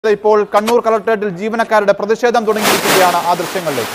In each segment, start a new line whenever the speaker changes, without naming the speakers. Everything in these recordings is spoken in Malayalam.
ഇപ്പോൾ കണ്ണൂർ കളക്ടറേറ്റിൽ ജീവനക്കാരുടെ പ്രതിഷേധം തുടങ്ങിയിരിക്കുകയാണ്. ആ ദൃശ്യങ്ങളിലേക്ക്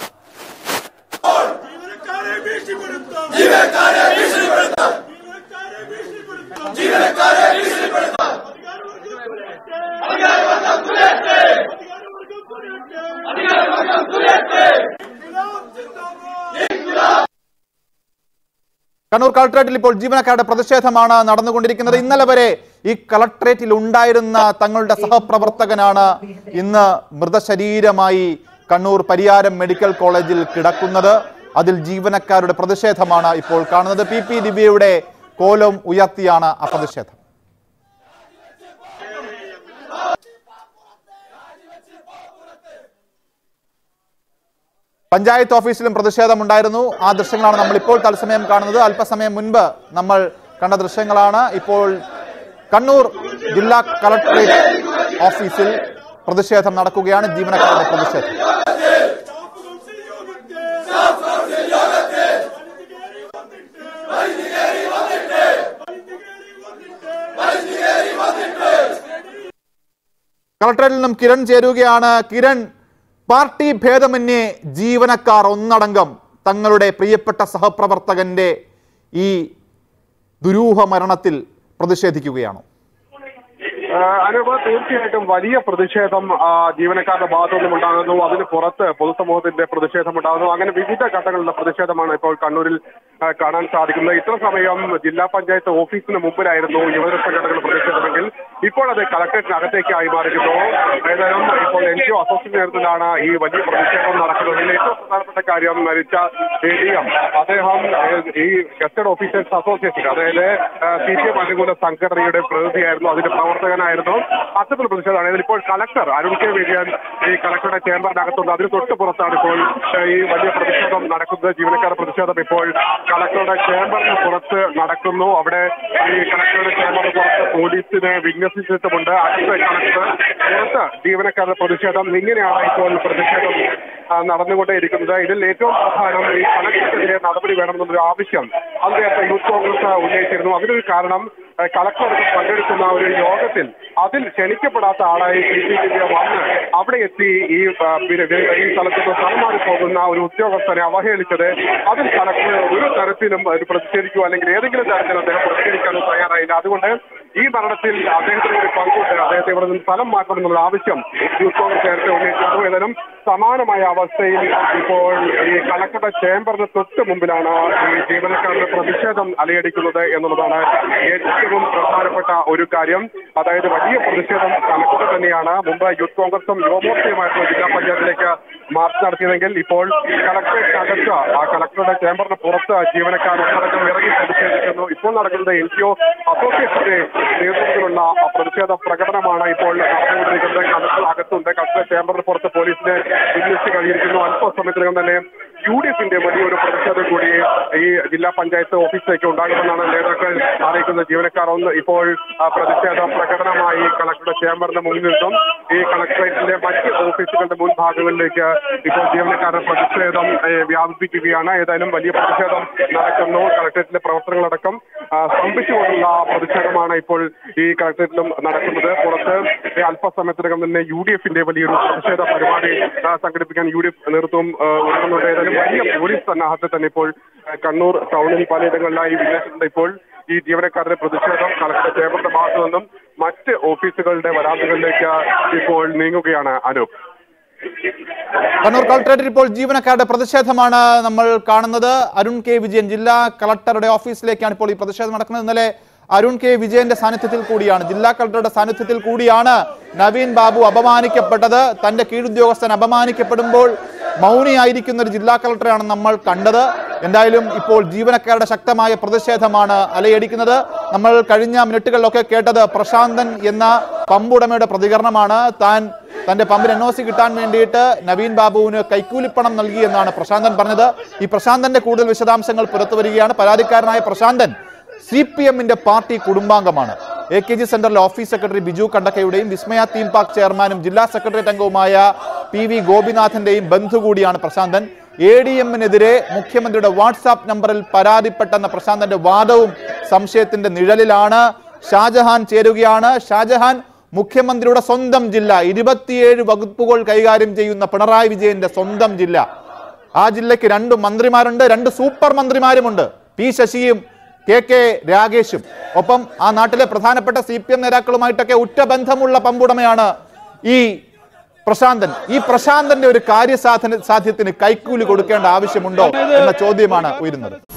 കണ്ണൂർ കളക്ടറേറ്റിൽ ഇപ്പോൾ ജീവനക്കാരുടെ പ്രതിഷേധമാണ് നടന്നുകൊണ്ടിരിക്കുന്നത്. ഇന്നലെ വരെ ഈ കളക്ടറേറ്റിൽ ഉണ്ടായിരുന്ന തങ്ങളുടെ സഹപ്രവർത്തകനാണ് ഇന്ന് മൃതശരീരമായി കണ്ണൂർ പരിയാരം മെഡിക്കൽ കോളേജിൽ കിടക്കുന്നത്. അതിൽ ജീവനക്കാരുടെ പ്രതിഷേധമാണ് ഇപ്പോൾ കാണുന്നത്. PP ദിവ്യയുടെ കോലം ഉയർത്തിയാണ് ആ പ്രതിഷേധം. പഞ്ചായത്ത് ഓഫീസിലും പ്രതിഷേധമുണ്ടായിരുന്നു. ആ ദൃശ്യങ്ങളാണ് നമ്മൾ ഇപ്പോൾ തത്സമയം കാണുന്നത്. അല്പസമയം മുൻപ് നമ്മൾ കണ്ട ദൃശ്യങ്ങളാണ്. ഇപ്പോൾ കണ്ണൂർ ജില്ലാ കളക്ടറേറ്റ് ഓഫീസിൽ പ്രതിഷേധം നടക്കുകയാണ്. ജീവനക്കാരുടെ പ്രതിഷേധം. കളക്ടറേറ്റിൽ നിന്നും കിരൺ ചേരുകയാണ്. കിരൺ, പാർട്ടി ഭേദമന്യേ ജീവനക്കാർ ഒന്നടങ്കം തങ്ങളുടെ പ്രിയപ്പെട്ട സഹപ്രവർത്തകന്റെ ഈ ദുരൂഹ മരണത്തിൽ പ്രതിഷേധിക്കുകയാണോ?
അനുഭവ തീർച്ചയായിട്ടും വലിയ പ്രതിഷേധം ജീവനക്കാരുടെ ഭാഗത്തുനിന്നും ഉണ്ടാകുന്നു. അതിന് പുറത്ത് പൊതുസമൂഹത്തിന്റെ പ്രതിഷേധം ഉണ്ടാകുന്നു. അങ്ങനെ വിവിധ ഘട്ടങ്ങളിലുള്ള പ്രതിഷേധമാണ് ഇപ്പോൾ കണ്ണൂരിൽ കാണാൻ സാധിക്കുന്നത്. ഇത്ര സമയം ജില്ലാ പഞ്ചായത്ത് ഓഫീസിന് മുമ്പിലായിരുന്നു യുവജന സംഘടനകളുടെ പ്രതിഷേധമെങ്കിൽ ഇപ്പോൾ അത് കളക്ടറേറ്റിനകത്തേക്കായി മാറിയിരുന്നു. ഏതായാലും ഇപ്പോൾ NGO അസോസിയേഷൻ നേതൃത്വത്തിലാണ് ഈ വലിയ പ്രതിഷേധം നടക്കുന്നത്. ഇതിൽ ഏറ്റവും പ്രധാനപ്പെട്ട കാര്യം മരിച്ച ADM അദ്ദേഹം ഈ ഗസ്റ്റഡ് ഓഫീസേഴ്സ് അസോസിയേഷൻ, അതായത് CPM അനുകൂല സംഘടനയുടെ പ്രതിനിധിയായിരുന്നു, അതിന്റെ പ്രവർത്തകനായിരുന്നു. അത്തരത്തിൽ പ്രതിഷേധമാണ്. ഇതിലിപ്പോൾ കളക്ടർ അരുൺ K. വിജയൻ ഈ കളക്ടറുടെ ചേംബറിനകത്തുണ്ട്. അതിന് തൊട്ട് പുറത്താണ് ഇപ്പോൾ ഈ വലിയ പ്രതിഷേധം നടക്കുന്നത്. ജീവനക്കാരുടെ പ്രതിഷേധം ഇപ്പോൾ കളക്ടറുടെ ചേംബറിന് പുറത്ത് നടക്കുന്നു. അവിടെ ഈ കളക്ടറുടെ ചേംബറിന് പുറത്ത് പോലീസിനെ വിന്യസിച്ചിട്ടുമുണ്ട്. അടുത്ത കളക്ടർ പുറത്ത് ജീവനക്കാരുടെ പ്രതിഷേധം. ഇങ്ങനെയാണ് ഇപ്പോൾ പ്രതിഷേധം നടന്നുകൊണ്ടേയിരിക്കുന്നത്. ഇതിൽ ഏറ്റവും പ്രധാനം ഈ കളക്ടർക്കെതിരെ നടപടി വേണമെന്നുള്ളൊരു ആവശ്യം അദ്ദേഹത്തെ യൂത്ത് കോൺഗ്രസ് ഉന്നയിച്ചിരുന്നു. അതിനൊരു കാരണം കളക്ടർ പങ്കെടുക്കുന്ന ഒരു യോഗത്തിൽ അതിൽ ക്ഷണിക്കപ്പെടാത്ത ആളായി PP ദിവ്യ വന്ന് അവിടെ എത്തി ഈ സ്ഥലത്ത് നിന്ന് സ്ഥലമാറി പോകുന്ന ഒരു ഉദ്യോഗസ്ഥനെ അവഹേളിച്ചത്, അതിൽ കളക്ടർ ഒരു തരത്തിലും പ്രതിഷേധിക്കുക അല്ലെങ്കിൽ ഏതെങ്കിലും തരത്തിൽ അദ്ദേഹം പ്രതിഷേധിക്കാനും തയ്യാറായില്ല. അതുകൊണ്ട് ഈ മരണത്തിൽ അദ്ദേഹത്തിന് ഒരു പങ്കുണ്ട്. അദ്ദേഹത്തെ ഇവിടെ നിന്ന് സ്ഥലം മാറ്റണമെന്നുള്ള ആവശ്യം യൂത്ത് കോൺഗ്രസ് നേരത്തെ ഉന്നയിച്ചിരുന്നു. ഏതായാലും സമാനമായ അവസ്ഥയിൽ ഇപ്പോൾ ഈ കളക്ടറുടെ ചേംബറിന് തൊട്ട് മുമ്പിലാണ് ഈ ജീവനക്കാരുടെ പ്രതിഷേധം അലയടിക്കുന്നത് എന്നുള്ളതാണ് ഏറ്റവും പ്രധാനപ്പെട്ട ഒരു കാര്യം. അതായത് വലിയ പ്രതിഷേധം കളക്ടർ തന്നെയാണ്. മുമ്പ് യൂത്ത് കോൺഗ്രസും യുവമോർച്ചയുമായിട്ടുള്ള ജില്ലാ പഞ്ചായത്തിലേക്ക് മാർച്ച് നടത്തിയതെങ്കിൽ ഇപ്പോൾ കളക്ടറേറ്റിനകത്ത് ആ കളക്ടറുടെ ചേംബറിന് പുറത്ത് ജീവനക്കാർ ഒന്നടങ്കം ഇറങ്ങി പ്രതിഷേധിക്കുന്നു. ഇപ്പോൾ നടക്കുന്നത് NGO അസോസിയേഷന്റെ നേതൃത്വത്തിലുള്ള പ്രതിഷേധ പ്രകടനമാണ് ഇപ്പോൾ നടന്നുകൊണ്ടിരിക്കുന്നത്. കളക്ടർ അകത്തുണ്ട്. കളക്ടർ ചേംബറിന് പുറത്ത് പോലീസിനെ വിന്യസിച്ച് കഴിഞ്ഞിരിക്കുന്നു. അല്പസമയത്തിനകം തന്നെ UDFന്റെ വലിയൊരു പ്രതിഷേധം കൂടി ഈ ജില്ലാ പഞ്ചായത്ത് ഓഫീസിലേക്ക് ഉണ്ടാകുമെന്നാണ് നേതാക്കൾ അറിയിക്കുന്നത്. ജീവനക്കാർ ഇപ്പോൾ പ്രതിഷേധ പ്രകടനമായി കളക്ടറുടെ ചേംബറിന്റെ മുന്നിൽ നിന്നും ഈ കളക്ടറേറ്റിന്റെ മറ്റ് ഓഫീസുകളുടെ മുൻഭാഗങ്ങളിലേക്ക് ഇപ്പോൾ ജീവനക്കാരുടെ പ്രതിഷേധം വ്യാപിപ്പിക്കുകയാണ്. ഏതായാലും വലിയ പ്രതിഷേധം നടക്കുന്നു. കളക്ടറേറ്റിലെ പ്രവർത്തനങ്ങളടക്കം സ്തംഭിച്ചുകൊണ്ടുള്ള പ്രതിഷേധമാണ് ഇപ്പോൾ ഈ കളക്ടറേറ്റിലും നടക്കുന്നത്. പുറത്ത് അല്പസമയത്തിനകം തന്നെ UDFന്റെ വലിയൊരു പ്രതിഷേധ പരിപാടി സംഘടിപ്പിക്കാൻ UDF നേതൃത്വം ഒരുങ്ങുന്നുണ്ട്. ഏതായാലും വലിയ പോലീസ് സന്നാഹത്തെ തന്നെ ഇപ്പോൾ കണ്ണൂർ ടൗണിൽ പലയിടങ്ങളിലായി വിന്യസിച്ചിട്ടുണ്ട്. ഇപ്പോൾ ഈ ജീവനക്കാരുടെ പ്രതിഷേധം കളക്ടർ ചേംബറിന്റെ ഭാഗത്തു നിന്നും മറ്റ് ഓഫീസുകളുടെ വരാന്തകളിലേക്ക് ഇപ്പോൾ നീങ്ങുകയാണ്. അനൂപ്,
കണ്ണൂർ കളക്ടറേറ്റിൽ ഇപ്പോൾ ജീവനക്കാരുടെ പ്രതിഷേധമാണ് നമ്മൾ കാണുന്നത്. അരുൺ K. വിജയൻ ജില്ലാ കളക്ടറുടെ ഓഫീസിലേക്കാണ് ഇപ്പോൾ ഈ പ്രതിഷേധം നടക്കുന്നത്. ഇന്നലെ അരുൺ K. വിജയന്റെ സാന്നിധ്യത്തിൽ കൂടിയാണ്, ജില്ലാ കളക്ടറുടെ സാന്നിധ്യത്തിൽ കൂടിയാണ് നവീൻ ബാബു അപമാനിക്കപ്പെട്ടത്. തന്റെ കീഴുദ്യോഗസ്ഥൻ അപമാനിക്കപ്പെടുമ്പോൾ മൗനിയായിരിക്കുന്ന ഒരു ജില്ലാ കളക്ടറെയാണ് നമ്മൾ കണ്ടത്. എന്തായാലും ഇപ്പോൾ ജീവനക്കാരുടെ ശക്തമായ പ്രതിഷേധമാണ് അലയടിക്കുന്നത്. നമ്മൾ കഴിഞ്ഞ മിനിറ്റുകളിലൊക്കെ കേട്ടത് പ്രശാന്തൻ എന്ന പമ്പുടമയുടെ പ്രതികരണമാണ്. തന്റെ പമ്പിന് NOC കിട്ടാൻ വേണ്ടിയിട്ട് നവീൻ ബാബുവിന് കൈക്കൂലിപ്പണം നൽകി എന്നാണ് പ്രശാന്തൻ പറഞ്ഞത്. ഈ പ്രശാന്തന്റെ കൂടുതൽ വിശദാംശങ്ങൾ പുറത്തു വരികയാണ്. പരാതിക്കാരനായ പ്രശാന്തൻ CPMന്റെ പാർട്ടി കുടുംബാംഗമാണ്. AKG സെന്ററിലെ ഓഫീസ് സെക്രട്ടറി ബിജു കണ്ടക്കയുടെയും വിസ്മയ തീം പാർക്ക് ചെയർമാനും ജില്ലാ സെക്രട്ടേറിയറ്റ് അംഗവുമായ PV ഗോപിനാഥന്റെയും ബന്ധു കൂടിയാണ് പ്രശാന്തൻ. ADMനെതിരെ മുഖ്യമന്ത്രിയുടെ വാട്സാപ്പ് നമ്പറിൽ പരാതിപ്പെട്ടെന്ന പ്രശാന്തന്റെ വാദവും സംശയത്തിന്റെ നിഴലിലാണ്. ഷാജഹാൻ ചേരുകയാണ്. ഷാജഹാൻ, മുഖ്യമന്ത്രിയുടെ സ്വന്തം ജില്ല, 27 വകുപ്പുകൾ കൈകാര്യം ചെയ്യുന്ന പിണറായി വിജയന്റെ സ്വന്തം ജില്ല. ആ ജില്ലയ്ക്ക് 2 മന്ത്രിമാരുണ്ട്, 2 സൂപ്പർ മന്ത്രിമാരുമുണ്ട്, പി ശശിയും കെ രാഗേഷും. ഒപ്പം ആ നാട്ടിലെ പ്രധാനപ്പെട്ട CPM നേതാക്കളുമായിട്ടൊക്കെ ഉറ്റ ബന്ധമുള്ള പമ്പുടമയാണ് ഈ പ്രശാന്തൻ. ഈ പ്രശാന്തന്റെ ഒരു കാര്യസാധ്യത്തിന് കൈക്കൂലി കൊടുക്കേണ്ട ആവശ്യമുണ്ടോ എന്ന ചോദ്യമാണ് ഉയരുന്നത്.